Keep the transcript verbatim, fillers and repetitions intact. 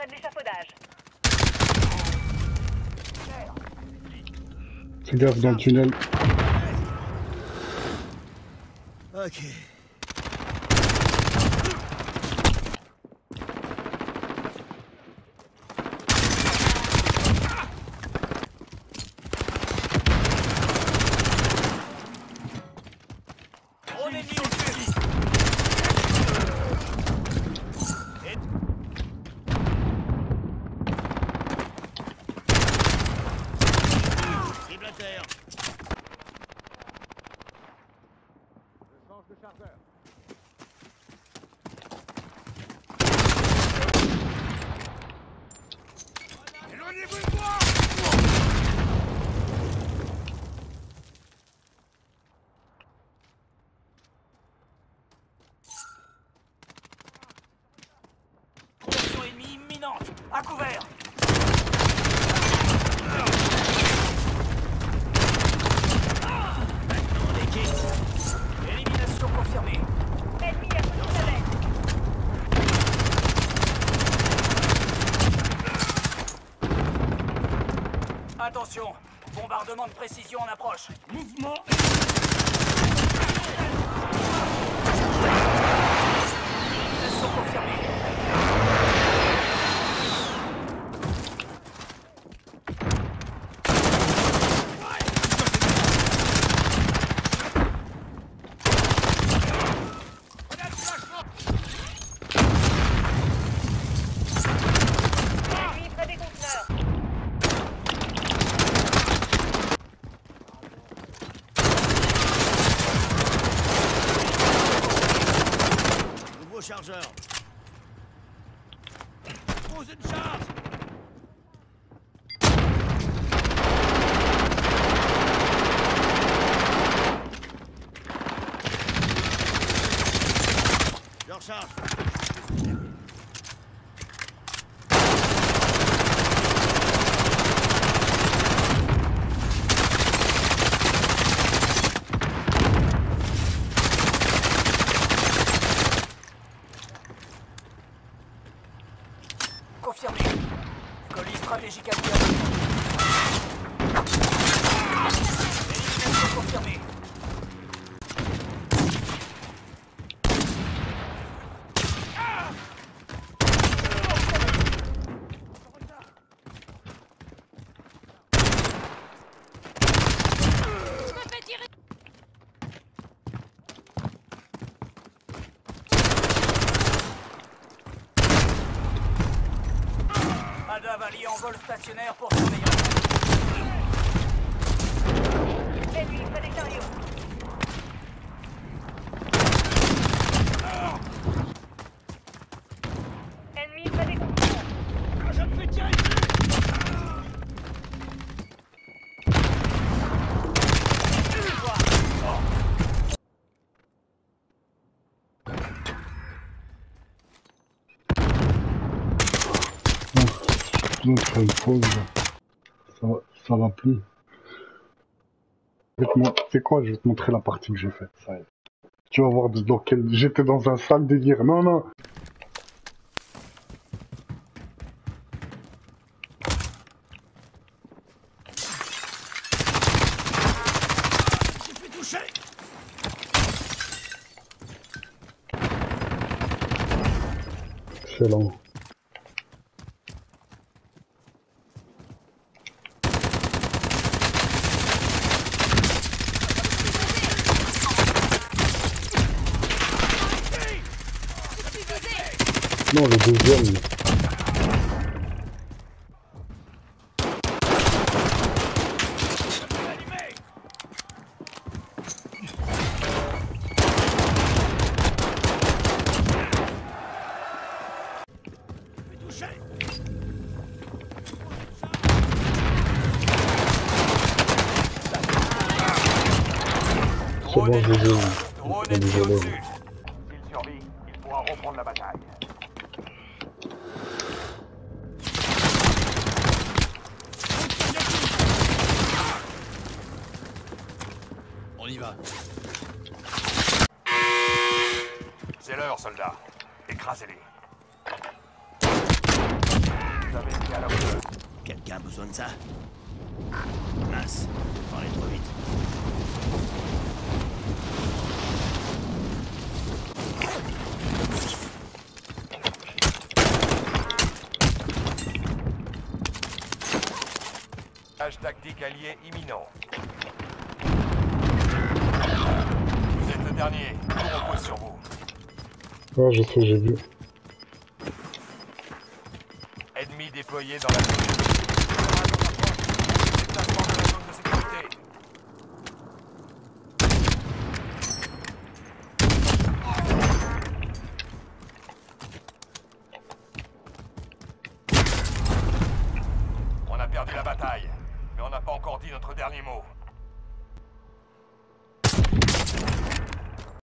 près de l'échafaudage. Fais gaffe dans le tunnel. Ok. On est mis au dessus. Cible à terre. Je change de chargeur. Éloignez-vous de moi! Conversion ennemie imminente. À couvert. Maintenant l'équipe. Élimination confirmée. Ennemi à côté de la bête. Attention, bombardement de précision en approche. Mouvement. Élimination confirmée. Ennemi près des conteneurs. Nouveau chargeur. Pose une charge. Je recharge. Confirmé. Colis stratégique à terre. Élimination confirmée. Ada Valley en vol stationnaire pour surveillance. Ennemi près des chariots. Ennemi près des conteneurs. Je me fais tirer Donc, faire une pause. Ça, va- ça va plus. Je vais te mon- Tu sais quoi, je vais te montrer la partie que j'ai faite. Ça y est. Tu vas voir dans quel... J'étais dans un sale délire. Non, non. Je suis touché. Excellent. Non, le deuxième. C'est bon, je joue. Drone Je ennemi joue. au-dessus. S'il survit, il pourra reprendre la bataille. On y va. C'est l'heure, soldats. Écrasez-les. Vous avez été à la hauteur. Quelqu'un a besoin de ça? Mince, faut aller trop vite. Tâche tactique allié imminent. Vous êtes le dernier. Tout repose sur vous. Ouais, je sais, j'ai vu. Ennemi déployé dans la zone. Déplacement de la zone de sécurité. On a perdu la bataille, mais on n'a pas encore dit notre dernier mot.